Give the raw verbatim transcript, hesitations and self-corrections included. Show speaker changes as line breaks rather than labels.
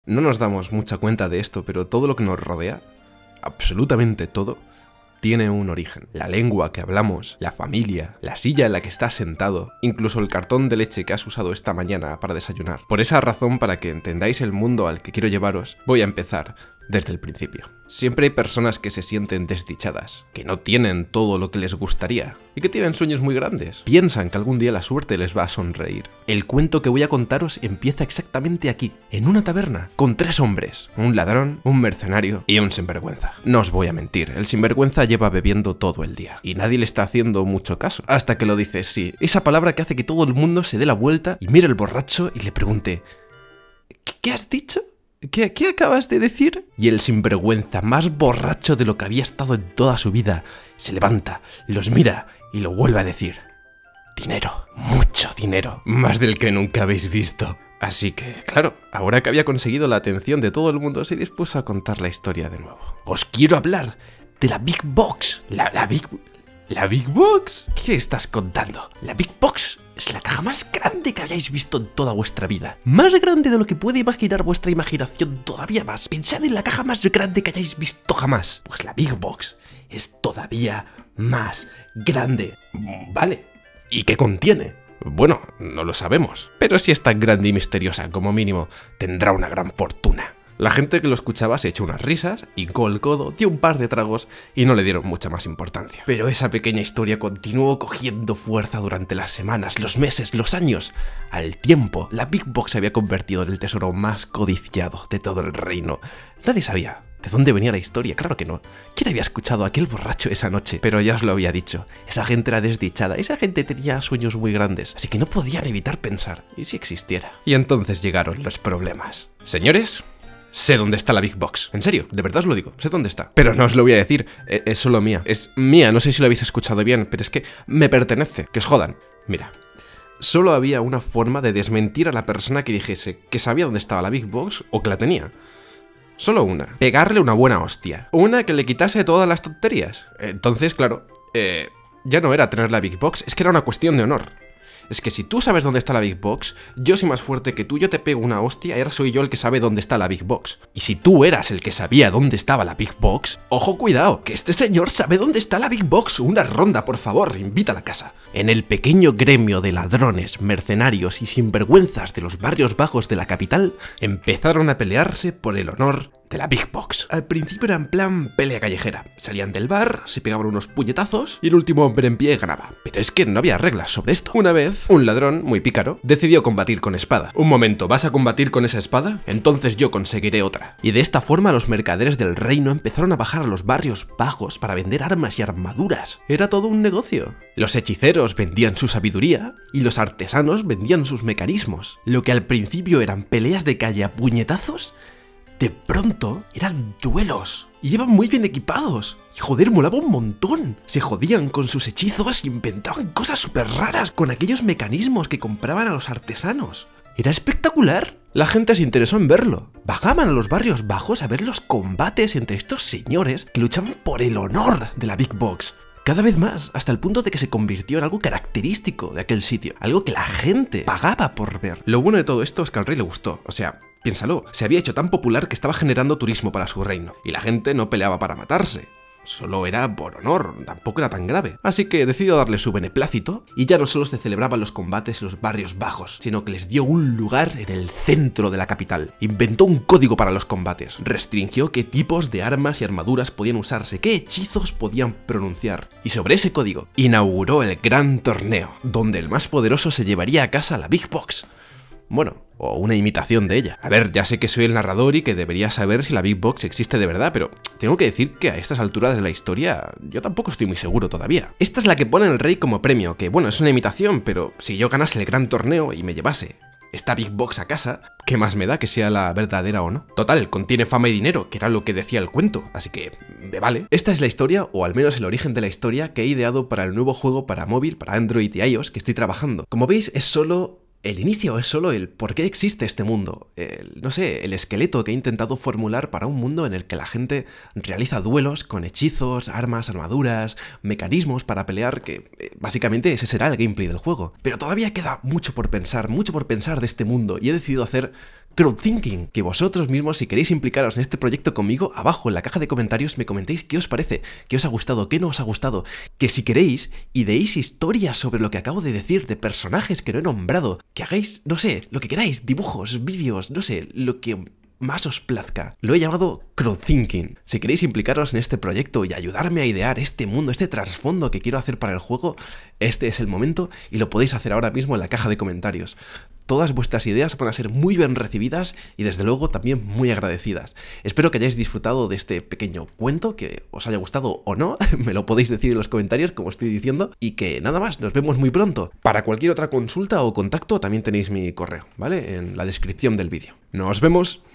No nos damos mucha cuenta de esto, pero todo lo que nos rodea, absolutamente todo, tiene un origen. La lengua que hablamos, la familia, la silla en la que estás sentado, incluso el cartón de leche que has usado esta mañana para desayunar. Por esa razón, para que entendáis el mundo al que quiero llevaros, voy a empezar desde el principio. Siempre hay personas que se sienten desdichadas, que no tienen todo lo que les gustaría y que tienen sueños muy grandes. Piensan que algún día la suerte les va a sonreír. El cuento que voy a contaros empieza exactamente aquí, en una taberna, con tres hombres, un ladrón, un mercenario y un sinvergüenza. No os voy a mentir, el sinvergüenza lleva bebiendo todo el día y nadie le está haciendo mucho caso, hasta que lo dice sí, esa palabra que hace que todo el mundo se dé la vuelta y mire al borracho y le pregunte ¿qué, qué has dicho? ¿Qué, ¿Qué acabas de decir? Y el sinvergüenza, más borracho de lo que había estado en toda su vida, se levanta, los mira y lo vuelve a decir. Dinero, mucho dinero, más del que nunca habéis visto. Así que, claro, ahora que había conseguido la atención de todo el mundo, se dispuso a contar la historia de nuevo. Os quiero hablar de la Big Box. La, la Big... ¿La Big Box? ¿Qué estás contando? La Big Box es la caja más grande que hayáis visto en toda vuestra vida. Más grande de lo que puede imaginar vuestra imaginación, todavía más. Pensad en la caja más grande que hayáis visto jamás. Pues la Big Box es todavía más grande. Vale. ¿Y qué contiene? Bueno, no lo sabemos. Pero si es tan grande y misteriosa, como mínimo, tendrá una gran fortuna. La gente que lo escuchaba se echó unas risas, hincó el codo, dio un par de tragos y no le dieron mucha más importancia. Pero esa pequeña historia continuó cogiendo fuerza durante las semanas, los meses, los años. Al tiempo, la Big Box se había convertido en el tesoro más codiciado de todo el reino. Nadie sabía de dónde venía la historia, claro que no. ¿Quién había escuchado a aquel borracho esa noche? Pero ya os lo había dicho, esa gente era desdichada, esa gente tenía sueños muy grandes, así que no podían evitar pensar, ¿y si existiera? Y entonces llegaron los problemas. Señores, sé dónde está la Big Box. En serio, de verdad os lo digo, sé dónde está. Pero no os lo voy a decir, es, es solo mía. Es mía, no sé si lo habéis escuchado bien, pero es que me pertenece, que os jodan. Mira, solo había una forma de desmentir a la persona que dijese que sabía dónde estaba la Big Box o que la tenía. Solo una. Pegarle una buena hostia. Una que le quitase todas las tonterías. Entonces, claro, eh, ya no era tener la Big Box, es que era una cuestión de honor. Es que si tú sabes dónde está la Big Box, yo soy más fuerte que tú, yo te pego una hostia y ahora soy yo el que sabe dónde está la Big Box. Y si tú eras el que sabía dónde estaba la Big Box, ojo cuidado, que este señor sabe dónde está la Big Box. Una ronda, por favor, invita a la casa. En el pequeño gremio de ladrones, mercenarios y sinvergüenzas de los barrios bajos de la capital, empezaron a pelearse por el honor de la Big Box. Al principio era en plan pelea callejera. Salían del bar, se pegaban unos puñetazos y el último hombre en pie ganaba. Pero es que no había reglas sobre esto. Una vez, un ladrón, muy pícaro, decidió combatir con espada. Un momento, ¿vas a combatir con esa espada? Entonces yo conseguiré otra. Y de esta forma los mercaderes del reino empezaron a bajar a los barrios bajos para vender armas y armaduras. Era todo un negocio. Los hechiceros vendían su sabiduría y los artesanos vendían sus mecanismos. Lo que al principio eran peleas de calle a puñetazos, de pronto eran duelos. Y iban muy bien equipados. Y joder, molaba un montón. Se jodían con sus hechizos y inventaban cosas súper raras con aquellos mecanismos que compraban a los artesanos. Era espectacular. La gente se interesó en verlo. Bajaban a los barrios bajos a ver los combates entre estos señores que luchaban por el honor de la Big Box. Cada vez más, hasta el punto de que se convirtió en algo característico de aquel sitio. Algo que la gente pagaba por ver. Lo bueno de todo esto es que al rey le gustó. O sea, piénsalo, se había hecho tan popular que estaba generando turismo para su reino. Y la gente no peleaba para matarse. Solo era por honor, tampoco era tan grave. Así que decidió darle su beneplácito y ya no solo se celebraban los combates en los barrios bajos, sino que les dio un lugar en el centro de la capital. Inventó un código para los combates, restringió qué tipos de armas y armaduras podían usarse, qué hechizos podían pronunciar. Y sobre ese código inauguró el gran torneo, donde el más poderoso se llevaría a casa la Big Box. Bueno, o una imitación de ella. A ver, ya sé que soy el narrador y que debería saber si la Big Box existe de verdad, pero tengo que decir que a estas alturas de la historia yo tampoco estoy muy seguro todavía. Esta es la que pone el rey como premio, que bueno, es una imitación, pero si yo ganase el gran torneo y me llevase esta Big Box a casa, ¿qué más me da que sea la verdadera o no? Total, contiene fama y dinero, que era lo que decía el cuento, así que me vale. Esta es la historia, o al menos el origen de la historia, que he ideado para el nuevo juego para móvil, para Android y iOS que estoy trabajando. Como veis, es solo el inicio, es solo el por qué existe este mundo, el, no sé, el esqueleto que he intentado formular para un mundo en el que la gente realiza duelos con hechizos, armas, armaduras, mecanismos para pelear, que eh, básicamente ese será el gameplay del juego. Pero todavía queda mucho por pensar, mucho por pensar de este mundo, y he decidido hacer crowdthinking, que vosotros mismos, si queréis implicaros en este proyecto conmigo, abajo en la caja de comentarios me comentéis qué os parece, qué os ha gustado, qué no os ha gustado, que si queréis y deis historias sobre lo que acabo de decir, de personajes que no he nombrado, que hagáis, no sé, lo que queráis, dibujos, vídeos, no sé, lo que más os plazca. Lo he llamado crowdthinking. Si queréis implicaros en este proyecto y ayudarme a idear este mundo, este trasfondo que quiero hacer para el juego, este es el momento y lo podéis hacer ahora mismo en la caja de comentarios. Todas vuestras ideas van a ser muy bien recibidas y desde luego también muy agradecidas. Espero que hayáis disfrutado de este pequeño cuento, que os haya gustado o no, me lo podéis decir en los comentarios como estoy diciendo, y que nada más, nos vemos muy pronto. Para cualquier otra consulta o contacto también tenéis mi correo, ¿vale? En la descripción del vídeo. Nos vemos.